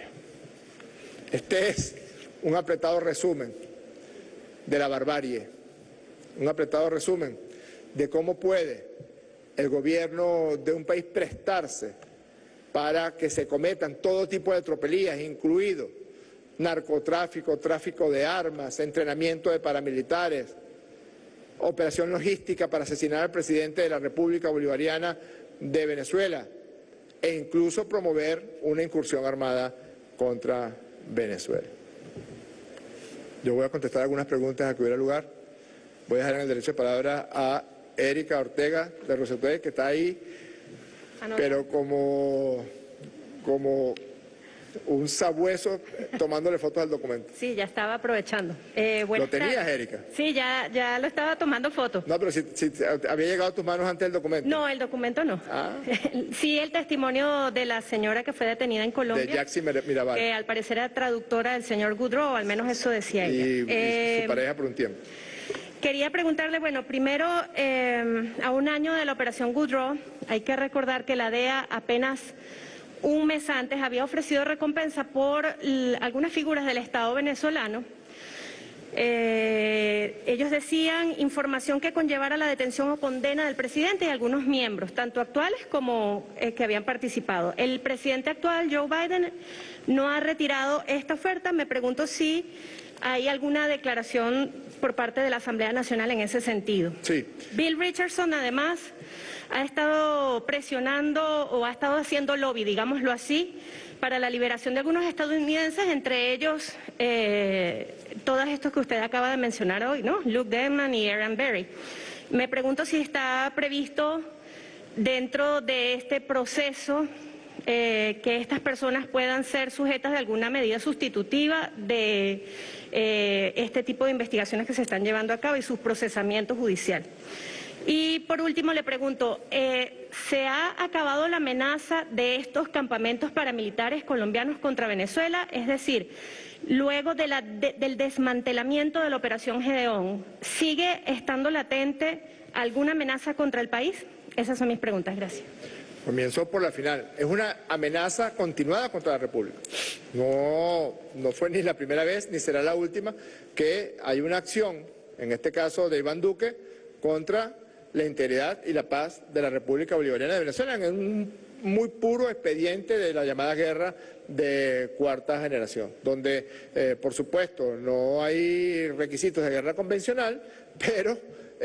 Este es un apretado resumen de la barbarie, un apretado resumen de cómo puede el gobierno de un país prestarse para que se cometan todo tipo de tropelías, incluido narcotráfico, tráfico de armas, entrenamiento de paramilitares, operación logística para asesinar al presidente de la República Bolivariana de Venezuela e incluso promover una incursión armada contra Venezuela. Yo voy a contestar algunas preguntas a que hubiera lugar. Voy a dejar en el derecho de palabra a Erika Ortega de Rosetuel, que está ahí, pero como un sabueso tomándole fotos al documento. Sí, ya estaba aprovechando. ¿Lo tenías, Erika? Sí, ya lo estaba tomando fotos. No, pero si había llegado a tus manos antes del documento. No, el documento no. Ah. Sí, el testimonio de la señora que fue detenida en Colombia. De Yaxi Mirabal. Que al parecer era traductora del señor Goudreau, al menos eso decía ella. Y su pareja por un tiempo. Quería preguntarle, bueno, primero, a un año de la operación Goudreau, hay que recordar que la DEA apenas un mes antes había ofrecido recompensa por algunas figuras del Estado venezolano. Ellos decían información que conllevara la detención o condena del presidente y algunos miembros, tanto actuales como que habían participado. El presidente actual, Joe Biden, no ha retirado esta oferta. Me pregunto si hay alguna declaración por parte de la Asamblea Nacional en ese sentido. Sí. Bill Richardson, además, ha estado presionando o ha estado haciendo lobby, digámoslo así, para la liberación de algunos estadounidenses, entre ellos todos estos que usted acaba de mencionar hoy, ¿no? Luke Denman y Aaron Berry. Me pregunto si está previsto dentro de este proceso que estas personas puedan ser sujetas de alguna medida sustitutiva de este tipo de investigaciones que se están llevando a cabo y sus procesamientos judiciales. Y por último le pregunto, ¿se ha acabado la amenaza de estos campamentos paramilitares colombianos contra Venezuela? Es decir, luego de del desmantelamiento de la operación Gedeón, ¿sigue estando latente alguna amenaza contra el país? Esas son mis preguntas, gracias. Comienzo por la final. Es una amenaza continuada contra la República. No fue ni la primera vez, ni será la última, que hay una acción, en este caso de Iván Duque, contra la integridad y la paz de la República Bolivariana de Venezuela, en un muy puro expediente de la llamada guerra de cuarta generación, donde, por supuesto, no hay requisitos de guerra convencional, pero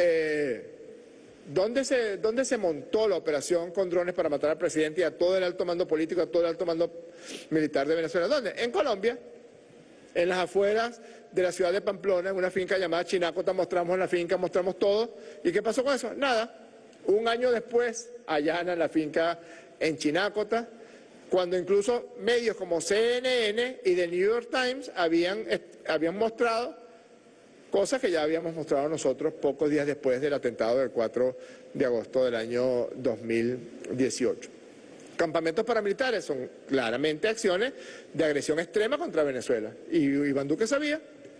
¿dónde se montó la operación con drones para matar al presidente y a todo el alto mando político, a todo el alto mando militar de Venezuela? ¿Dónde? En Colombia. en las afueras de la ciudad de Pamplona, en una finca llamada Chinácota, mostramos la finca, mostramos todo. ¿Y qué pasó con eso? Nada. Un año después allanan la finca en Chinácota, cuando incluso medios como CNN y The New York Times habían mostrado cosas que ya habíamos mostrado nosotros pocos días después del atentado del 4 de agosto del año 2018. Campamentos paramilitares son claramente acciones de agresión extrema contra Venezuela. Y Iván Duque sabía.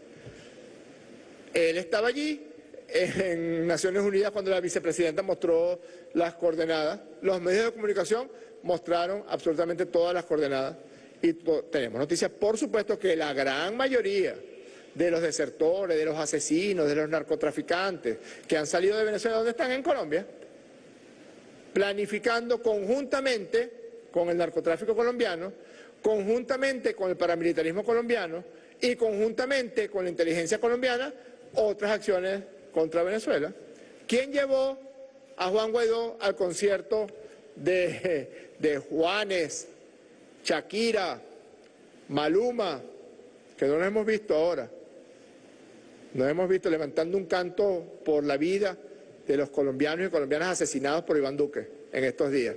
Él estaba allí en Naciones Unidas cuando la vicepresidenta mostró las coordenadas. Los medios de comunicación mostraron absolutamente todas las coordenadas. Y tenemos noticias, por supuesto, que la gran mayoría de los desertores, de los asesinos, de los narcotraficantes que han salido de Venezuela, ¿dónde están? En Colombia, planificando conjuntamente con el narcotráfico colombiano, conjuntamente con el paramilitarismo colombiano y conjuntamente con la inteligencia colombiana otras acciones contra Venezuela. ¿Quién llevó a Juan Guaidó al concierto de Juanes, Shakira, Maluma, que no lo hemos visto ahora? Nos hemos visto levantando un canto por la vida de los colombianos y colombianas asesinados por Iván Duque en estos días.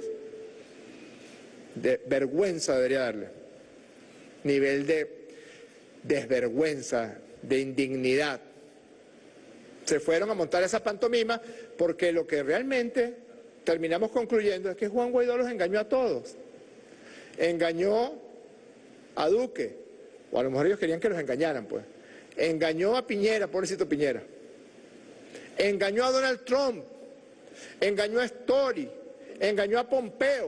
De vergüenza debería darle. Nivel de desvergüenza, de indignidad. Se fueron a montar esa pantomima porque lo que realmente terminamos concluyendo es que Juan Guaidó los engañó a todos. Engañó a Duque, o a lo mejor ellos querían que los engañaran, pues. Engañó a Piñera, pobrecito Piñera. Engañó a Donald Trump, engañó a Story, engañó a Pompeo,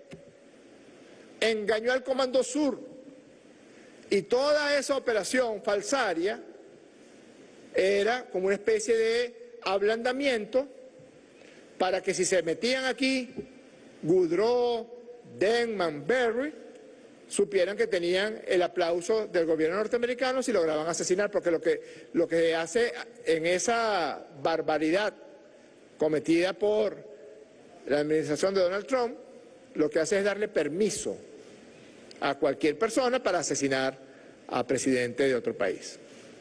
engañó al Comando Sur. Y toda esa operación falsaria era como una especie de ablandamiento para que si se metían aquí Goodrow, Denman, Berry, supieran que tenían el aplauso del gobierno norteamericano si lograban asesinar, porque lo que hace en esa barbaridad cometida por la administración de Donald Trump, lo que hace es darle permiso a cualquier persona para asesinar a presidente de otro país.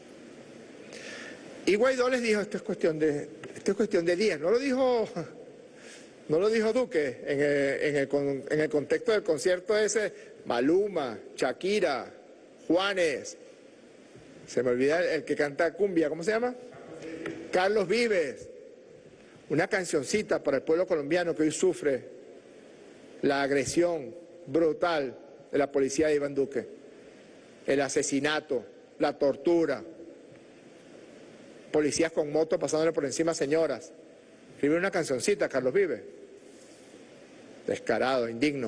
Y Guaidó les dijo, esto es cuestión de días, no lo dijo Duque en el contexto del concierto ese, Maluma, Shakira, Juanes, se me olvida el que canta cumbia, ¿cómo se llama? Carlos Vives, una cancioncita para el pueblo colombiano que hoy sufre la agresión brutal de la policía de Iván Duque, el asesinato, la tortura, policías con motos pasándole por encima a señoras. Escribe una cancioncita, Carlos Vives, descarado, indigno.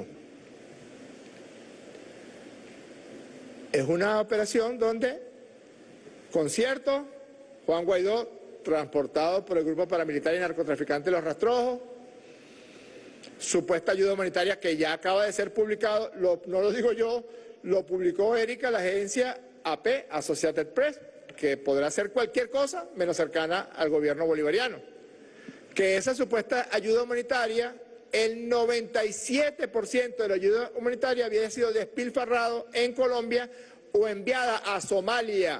Es una operación donde, concierto, Juan Guaidó, transportado por el grupo paramilitar y narcotraficante Los Rastrojos, supuesta ayuda humanitaria que ya acaba de ser publicado, no lo digo yo, lo publicó Erika, la agencia AP, Associated Press, que podrá ser cualquier cosa menos cercana al gobierno bolivariano. Que esa supuesta ayuda humanitaria, el 97% de la ayuda humanitaria había sido despilfarrado en Colombia o enviada a Somalia.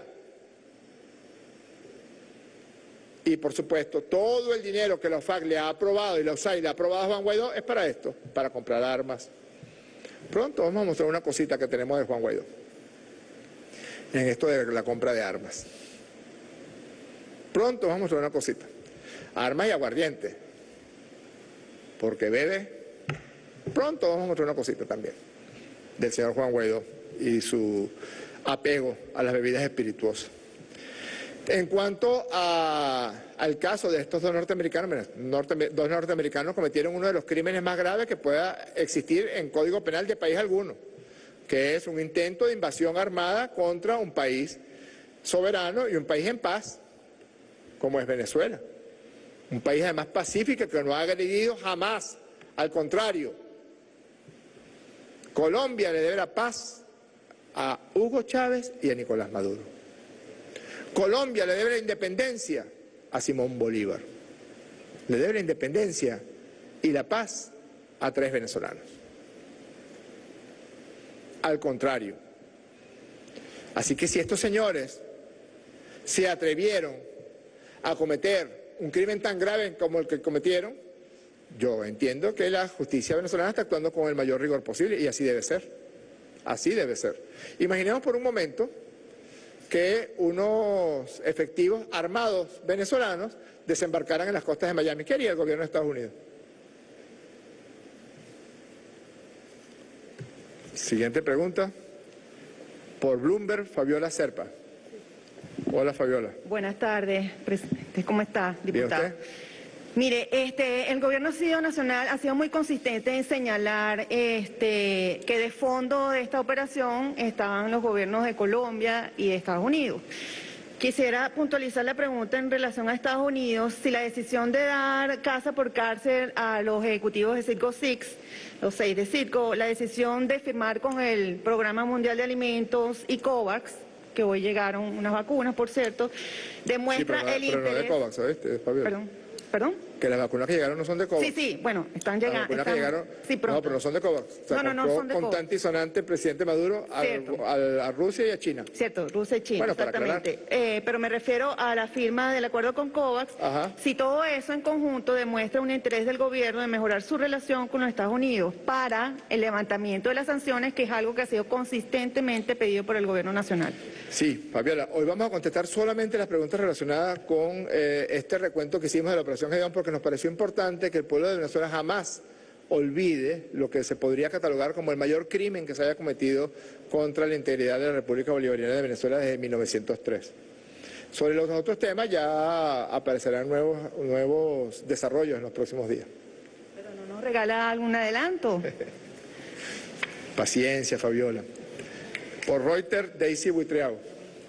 Y por supuesto, todo el dinero que la OFAC le ha aprobado y la USAID le ha aprobado a Juan Guaidó es para esto, para comprar armas. Pronto vamos a mostrar una cosita que tenemos de Juan Guaidó en esto de la compra de armas. Pronto vamos a mostrar una cosita. Armas y aguardiente. Porque bebe. Pronto vamos a mostrar una cosita también del señor Juan Guaidó y su apego a las bebidas espirituosas. En cuanto al caso de estos dos norteamericanos, dos norteamericanos cometieron uno de los crímenes más graves que pueda existir en Código Penal de país alguno, que es un intento de invasión armada contra un país soberano y un país en paz, como es Venezuela. Un país además pacífico que no ha agredido jamás, al contrario. Colombia le debe la paz a Hugo Chávez y a Nicolás Maduro. Colombia le debe la independencia a Simón Bolívar. Le debe la independencia y la paz a 3 venezolanos. Al contrario, Así que si estos señores se atrevieron a cometer un crimen tan grave como el que cometieron, yo entiendo que la justicia venezolana está actuando con el mayor rigor posible y así debe ser. Así debe ser. Imaginemos por un momento que unos efectivos armados venezolanos desembarcaran en las costas de Miami. ¿Qué haría el gobierno de Estados Unidos? Siguiente pregunta. Por Bloomberg, Fabiola Serpa. Hola, Fabiola. Buenas tardes, presidente. ¿Cómo está, diputado? ¿Bien usted? Mire, el gobierno nacional ha sido muy consistente en señalar que de fondo de esta operación estaban los gobiernos de Colombia y de Estados Unidos. Quisiera puntualizar la pregunta en relación a Estados Unidos, si la decisión de dar casa por cárcel a los ejecutivos de Citgo Six, los 6 de Citgo, la decisión de firmar con el Programa Mundial de Alimentos y COVAX, que hoy llegaron unas vacunas, por cierto, demuestra el interés... Pero no de COVAX, ¿oíste, Fabiola? ¿Perdón? Que las vacunas que llegaron no son de COVAX. Sí, bueno, están llegando. Las vacunas que llegaron, sí, no, pero no son de COVAX. O sea, no son de COVAX. Contante y sonante el presidente Maduro a Rusia y a China. Cierto, Rusia y China, bueno, exactamente. Pero me refiero a la firma del acuerdo con COVAX. Ajá. Si todo eso en conjunto demuestra un interés del gobierno de mejorar su relación con los Estados Unidos para el levantamiento de las sanciones, que es algo que ha sido consistentemente pedido por el gobierno nacional. Sí, Fabiola, hoy vamos a contestar solamente las preguntas relacionadas con este recuento que hicimos de la Operación Gedeón, porque nos pareció importante que el pueblo de Venezuela jamás olvide lo que se podría catalogar como el mayor crimen que se haya cometido contra la integridad de la República Bolivariana de Venezuela desde 1903. Sobre los otros temas ya aparecerán nuevos desarrollos en los próximos días. ¿Pero no nos regala algún adelanto? Paciencia, Fabiola. Por Reuters, Daisy Buitriago.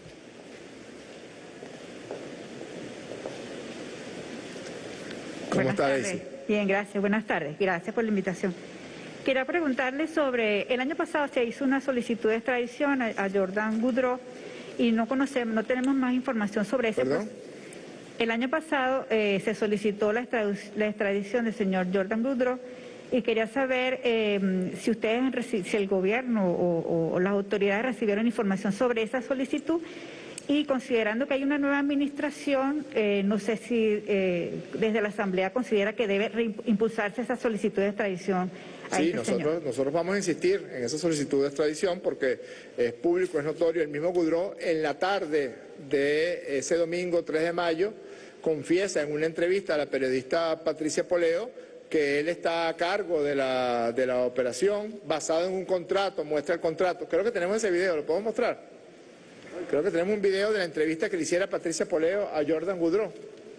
¿Cómo está, Daisy? Bien, gracias. Buenas tardes. Gracias por la invitación. Quería preguntarle sobre, el año pasado se hizo una solicitud de extradición a Jordan Goudreau y no tenemos más información sobre ese proceso. El año pasado se solicitó la extradición del señor Jordan Goudreau y quería saber si ustedes, si el gobierno o las autoridades recibieron información sobre esa solicitud. Y considerando que hay una nueva administración, no sé si desde la Asamblea considera que debe impulsarse esa solicitud de extradición a Sí, este señor. nosotros vamos a insistir en esa solicitud de extradición porque es público, es notorio. El mismo Goudreau, en la tarde de ese domingo 3 de mayo, confiesa en una entrevista a la periodista Patricia Poleo que él está a cargo de la operación basado en un contrato, muestra el contrato. Creo que tenemos ese video, ¿lo puedo mostrar? Creo que tenemos un video de la entrevista que le hiciera Patricia Poleo a Jordan Goudreau.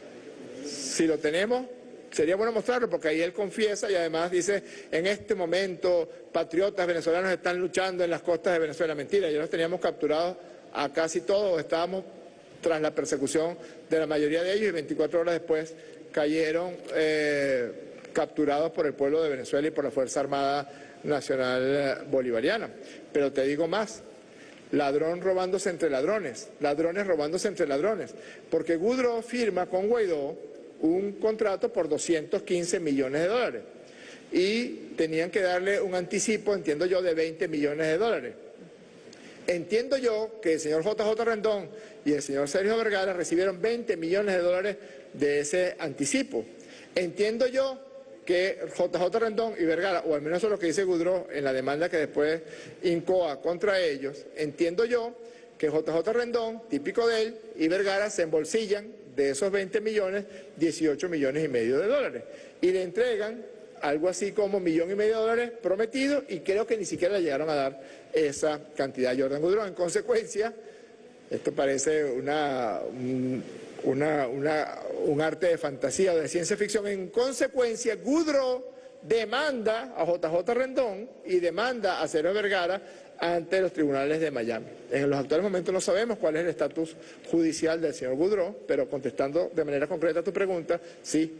Si lo tenemos, sería bueno mostrarlo porque ahí él confiesa y además dice, en este momento patriotas venezolanos están luchando en las costas de Venezuela. Mentira, ya los teníamos capturados a casi todos, estábamos tras la persecución de la mayoría de ellos y 24 horas después cayeron capturados por el pueblo de Venezuela y por la Fuerza Armada Nacional Bolivariana. Pero te digo más. Ladrón robándose entre ladrones, ladrones robándose entre ladrones, porque Goudreau firma con Guaidó un contrato por 215 millones de dólares y tenían que darle un anticipo, entiendo yo, de 20 millones de dólares. Entiendo yo que el señor JJ Rendón y el señor Sergio Vergara recibieron 20 millones de dólares de ese anticipo. Entiendo yo que JJ Rendón y Vergara, o al menos eso es lo que dice Goudreau en la demanda que después incoa contra ellos, entiendo yo que JJ Rendón, típico de él, y Vergara se embolsillan de esos 20 millones, 18 millones y medio de dólares. Y le entregan algo así como $1,5 millones de dólares prometidos y creo que ni siquiera le llegaron a dar esa cantidad a Jordan Goudreau. En consecuencia, esto parece un arte de fantasía o de ciencia ficción. En consecuencia, Goudreau demanda a JJ Rendón y demanda a Sergio Vergara ante los tribunales de Miami. En los actuales momentos no sabemos cuál es el estatus judicial del señor Goudreau, pero contestando de manera concreta a tu pregunta, sí,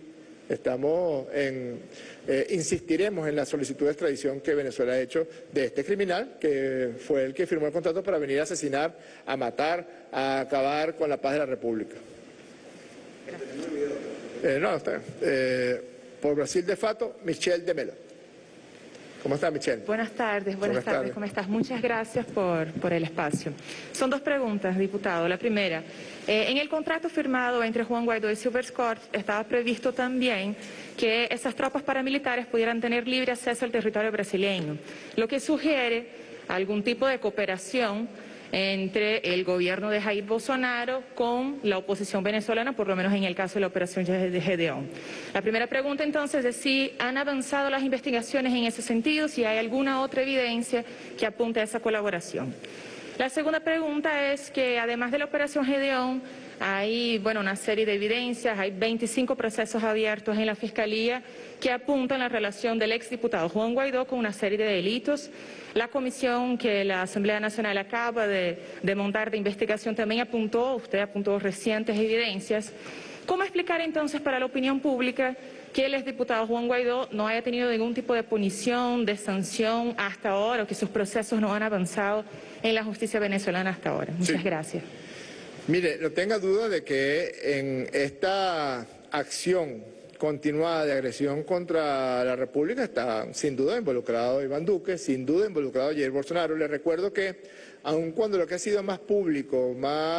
insistiremos en la solicitud de extradición que Venezuela ha hecho de este criminal, que fue el que firmó el contrato para venir a asesinar, a matar, a acabar con la paz de la República. Por Brasil de Fato, Michel de Mello. ¿Cómo está, Michelle? Buenas tardes, ¿cómo estás? Muchas gracias por el espacio. Son dos preguntas, diputado. La primera, en el contrato firmado entre Juan Guaidó y Silver Scott estaba previsto también que esas tropas paramilitares pudieran tener libre acceso al territorio brasileño, lo que sugiere algún tipo de cooperación entre el gobierno de Jair Bolsonaro con la oposición venezolana, por lo menos en el caso de la operación de Gedeón. La primera pregunta entonces es si han avanzado las investigaciones en ese sentido, si hay alguna otra evidencia que apunte a esa colaboración. La segunda pregunta es que además de la operación Gedeón hay una serie de evidencias, hay 25 procesos abiertos en la Fiscalía que apuntan a la relación del exdiputado Juan Guaidó con una serie de delitos. La comisión que la Asamblea Nacional acaba de montar de investigación también usted apuntó recientes evidencias. ¿Cómo explicar entonces para la opinión pública que el exdiputado Juan Guaidó no haya tenido ningún tipo de punición, de sanción hasta ahora, o que sus procesos no han avanzado en la justicia venezolana hasta ahora? Muchas gracias. Mire, no tenga duda de que en esta acción continuada de agresión contra la República está sin duda involucrado Iván Duque, sin duda involucrado Jair Bolsonaro. Le recuerdo que aun cuando lo que ha sido más público,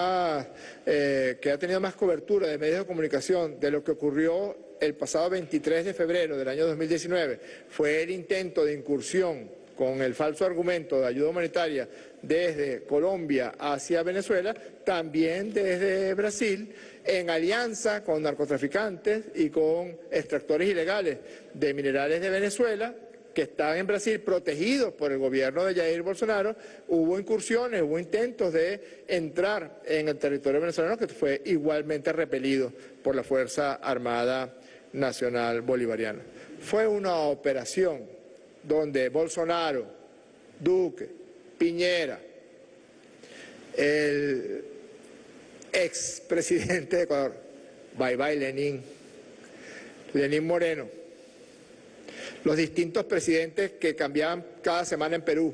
que ha tenido más cobertura de medios de comunicación de lo que ocurrió el pasado 23 de febrero del año 2019, fue el intento de incursión con el falso argumento de ayuda humanitaria desde Colombia hacia Venezuela, también desde Brasil, en alianza con narcotraficantes y con extractores ilegales de minerales de Venezuela, que están en Brasil protegidos por el gobierno de Jair Bolsonaro. Hubo incursiones, hubo intentos de entrar en el territorio venezolano que fue igualmente repelido por la Fuerza Armada Nacional Bolivariana. Fue una operación donde Bolsonaro, Duque, Piñera, el expresidente de Ecuador, bye Lenín Moreno, los distintos presidentes que cambiaban cada semana en Perú,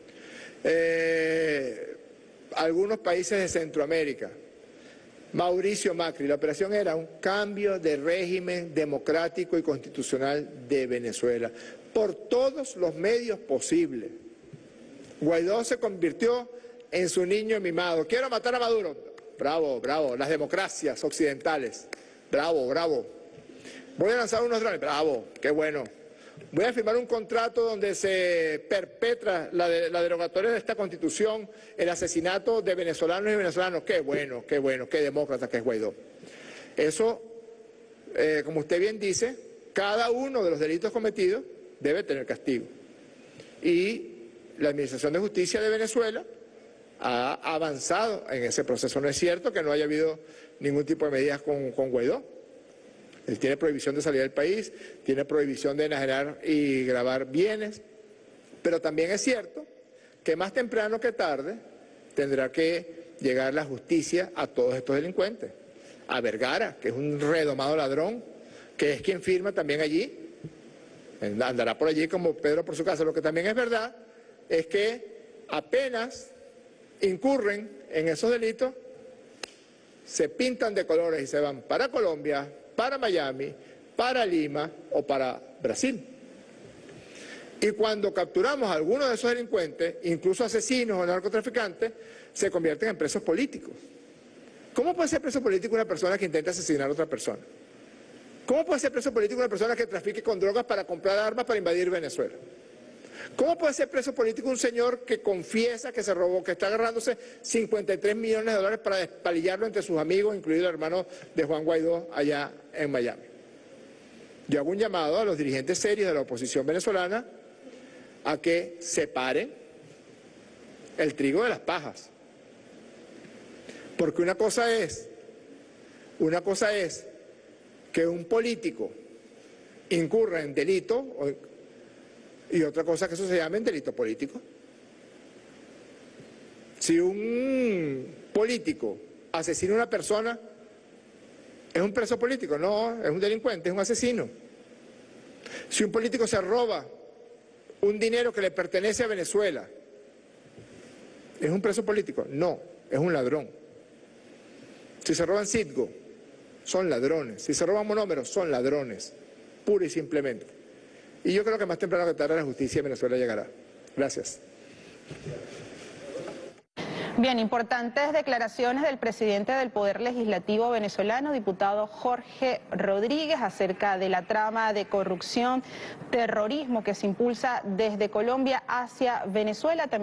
algunos países de Centroamérica, Mauricio Macri. La operación era un cambio de régimen democrático y constitucional de Venezuela, por todos los medios posibles. Guaidó se convirtió en su niño mimado. Quiero matar a Maduro. Bravo, bravo. Las democracias occidentales. Bravo, bravo. Voy a lanzar unos drones. Bravo, qué bueno. Voy a firmar un contrato donde se perpetra la derogatoria de esta Constitución, el asesinato de venezolanos y venezolanos. Qué bueno, qué demócrata que es Guaidó. Eso, como usted bien dice, cada uno de los delitos cometidos debe tener castigo. Y la Administración de Justicia de Venezuela ha avanzado en ese proceso. No es cierto que no haya habido ningún tipo de medidas con Guaidó. Él tiene prohibición de salir del país, tiene prohibición de enajenar y grabar bienes, pero también es cierto que más temprano que tarde tendrá que llegar la justicia a todos estos delincuentes. A Vergara, que es un redomado ladrón, que es quien firma también allí, andará por allí como Pedro por su casa. Lo que también es verdad es que apenas incurren en esos delitos, se pintan de colores y se van para Colombia, para Miami, para Lima o para Brasil. Y cuando capturamos a algunos de esos delincuentes, incluso asesinos o narcotraficantes, se convierten en presos políticos. ¿Cómo puede ser preso político una persona que intenta asesinar a otra persona? ¿Cómo puede ser preso político una persona que trafique con drogas para comprar armas para invadir Venezuela? ¿Cómo puede ser preso político un señor que confiesa que se robó, que está agarrándose 53 millones de dólares para despalillarlo entre sus amigos, incluido el hermano de Juan Guaidó allá en Miami? Yo hago un llamado a los dirigentes serios de la oposición venezolana a que separen el trigo de las pajas. Porque una cosa es que un político incurra en delito y otra cosa que eso se llame delito político. Si un político asesina a una persona, ¿es un preso político? No, es un delincuente, es un asesino. Si un político se roba un dinero que le pertenece a Venezuela, ¿es un preso político? No, es un ladrón. Si se roban Citgo, son ladrones. Si se roban monómeros, son ladrones, pura y simplemente. Y yo creo que más temprano que tarde la justicia en Venezuela llegará. Gracias. Bien, importantes declaraciones del presidente del Poder Legislativo venezolano, diputado Jorge Rodríguez, acerca de la trama de corrupción, terrorismo que se impulsa desde Colombia hacia Venezuela.